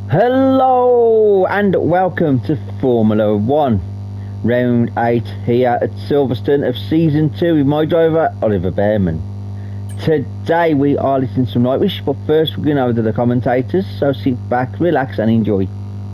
Hello and welcome to Formula One, round 8 here at Silverstone of Season 2 with my driver Oliver Bearman. Today we are listening to some Nightwish, but first we're going over to the commentators, so sit back, relax and enjoy.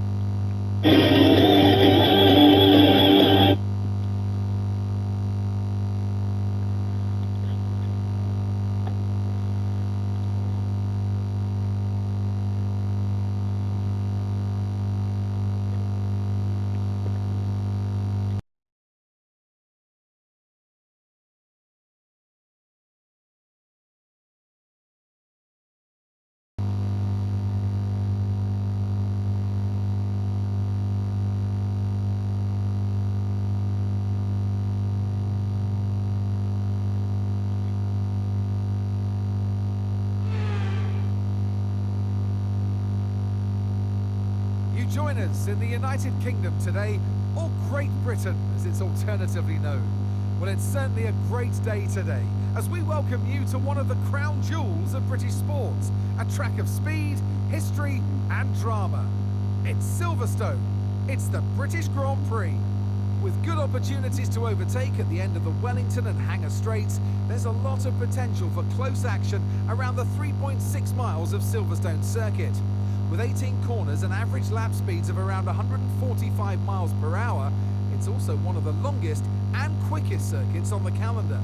Join us in the United Kingdom today, or Great Britain as it's alternatively known. Well, it's certainly a great day today as we welcome you to one of the crown jewels of British sports, a track of speed, history and drama. It's Silverstone, it's the British Grand Prix. With good opportunities to overtake at the end of the Wellington and Hangar Straights, there's a lot of potential for close action around the 3.6 miles of Silverstone circuit. With 18 corners and average lap speeds of around 145 miles per hour, it's also one of the longest and quickest circuits on the calendar.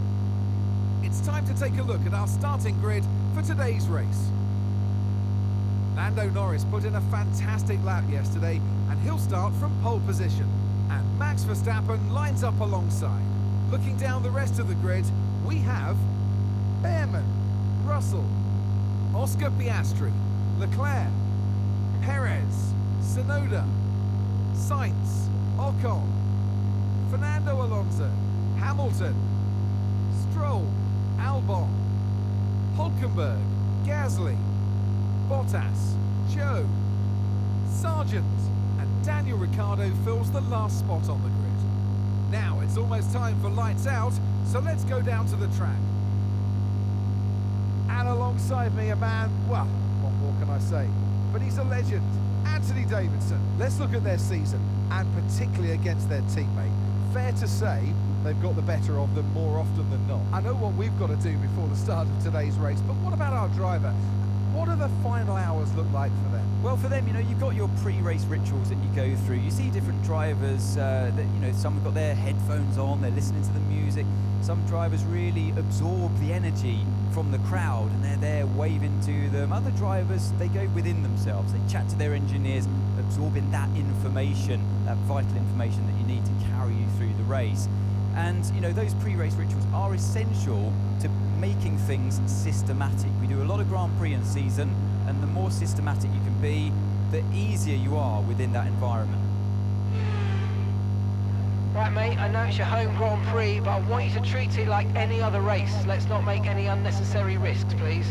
It's time to take a look at our starting grid for today's race. Lando Norris put in a fantastic lap yesterday, and he'll start from pole position. And Max Verstappen lines up alongside. Looking down the rest of the grid, we have Bearman, Russell, Oscar Piastri, Leclerc, Perez, Tsunoda, Sainz, Ocon, Fernando Alonso, Hamilton, Stroll, Albon, Hulkenberg, Gasly, Bottas, Zhou, Sargent, and Daniel Ricciardo fills the last spot on the grid. Now it's almost time for lights out, so let's go down to the track. And alongside me a man, well, what more can I say? But he's a legend, Anthony Davidson. Let's look at their season, and particularly against their teammate. Fair to say, they've got the better of them more often than not. I know what we've got to do before the start of today's race, but what about our driver? What do the final hours look like for them? Well, for them, you know, you've got your pre-race rituals that you go through. You see different drivers that, you know, some have got their headphones on, they're listening to the music. Some drivers really absorb the energy from the crowd and they're there waving to them. Other drivers, they go within themselves. They chat to their engineers, absorbing that information, that vital information that you need to carry you through the race. And, you know, those pre-race rituals are essential to making things systematic. We do a lot of Grand Prix in season, and the more systematic you can be, the easier you are within that environment. Right, mate, I know it's your home Grand Prix, but I want you to treat it like any other race. Let's not make any unnecessary risks, please.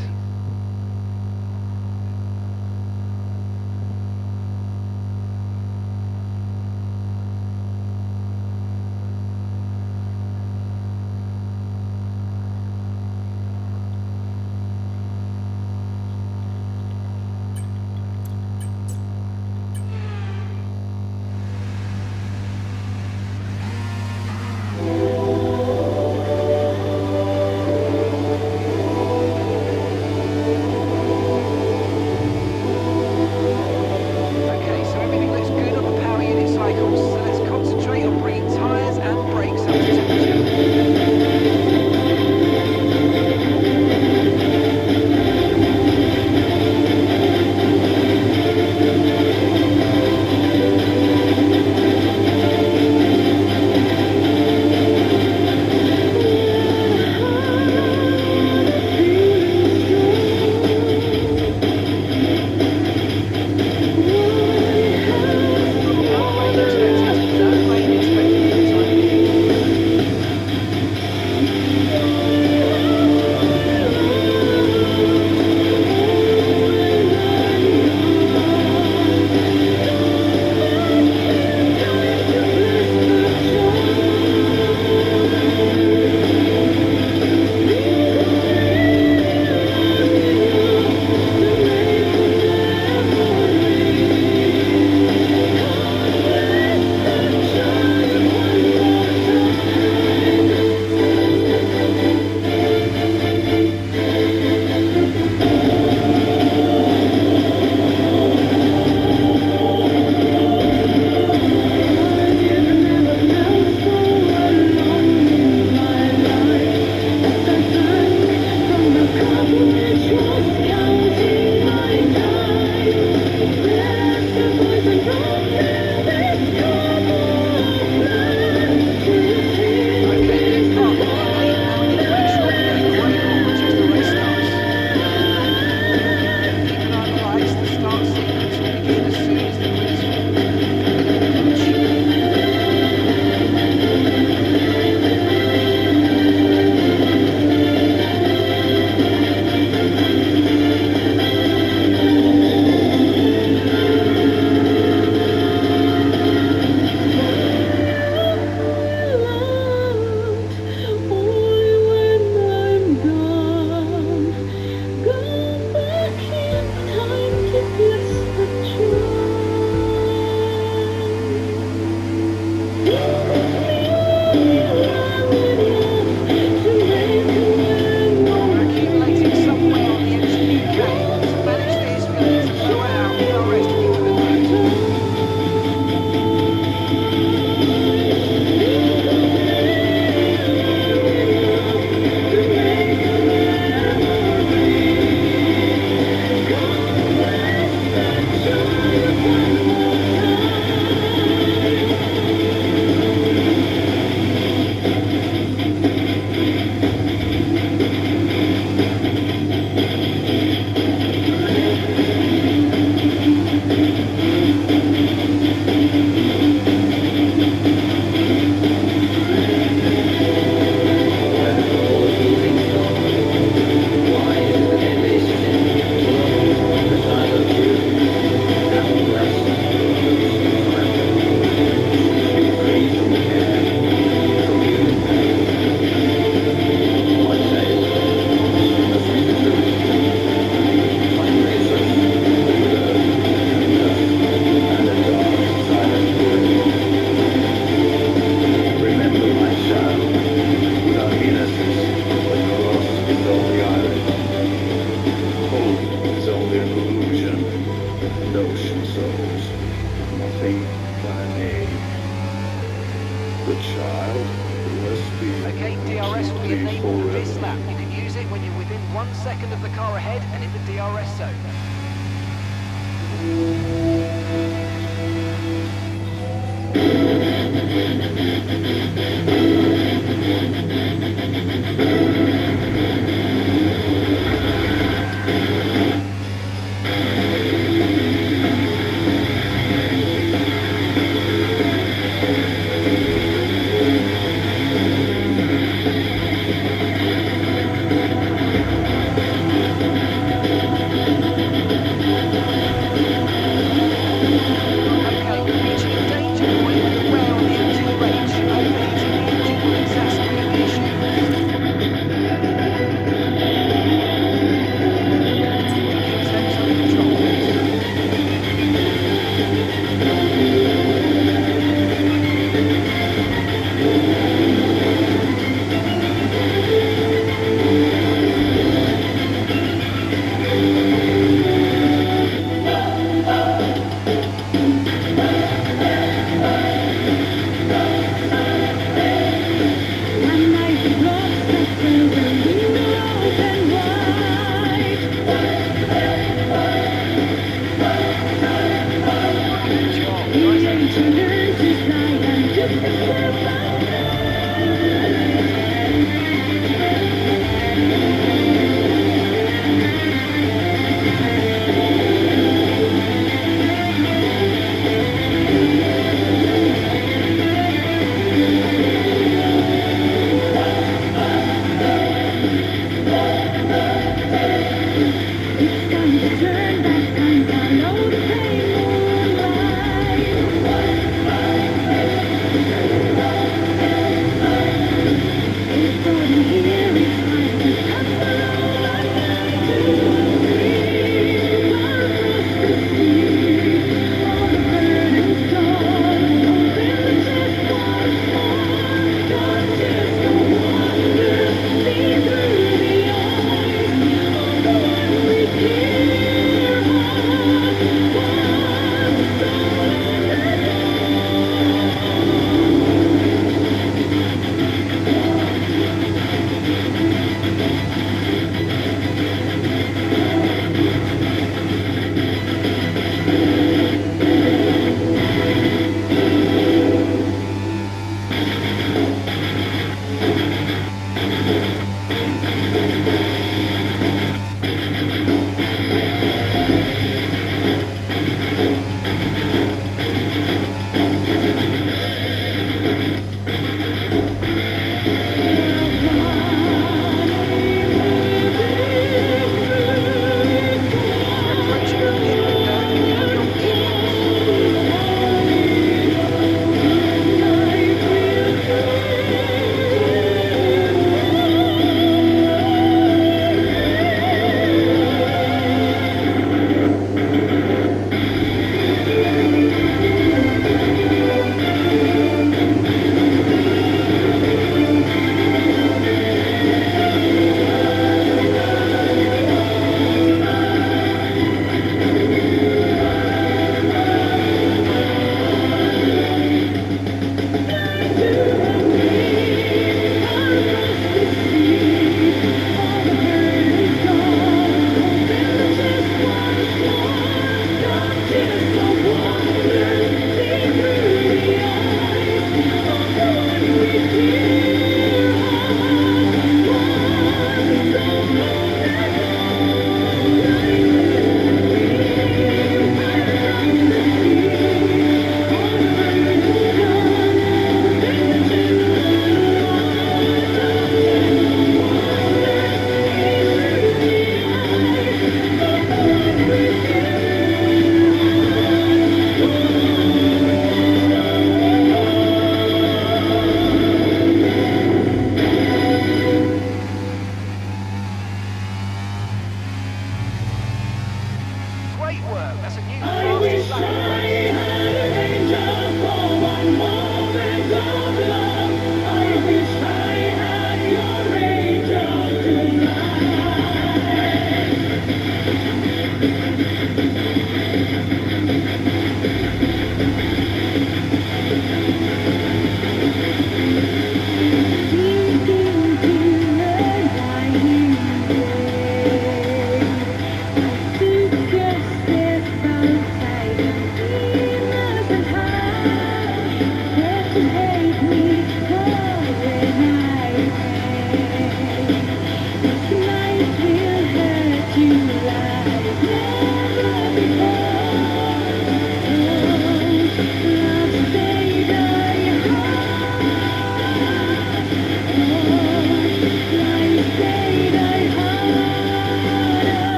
Saint Funny. The child must be Okay, DRS will be free enabled this forever. lap. You can use it when you're within 1 second of the car ahead and in the DRS zone. Okay, reaching a danger point with the wear on the engine range. Overheating the engine will exacerbate the issue. Keep temps under control, please. Good job. Nice engine.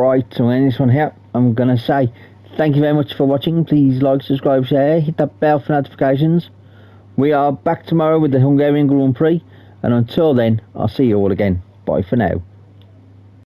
Right, to end this one here, I'm going to say thank you very much for watching. Please like, subscribe, share, hit that bell for notifications. We are back tomorrow with the Hungarian Grand Prix, and until then, I'll see you all again. Bye for now.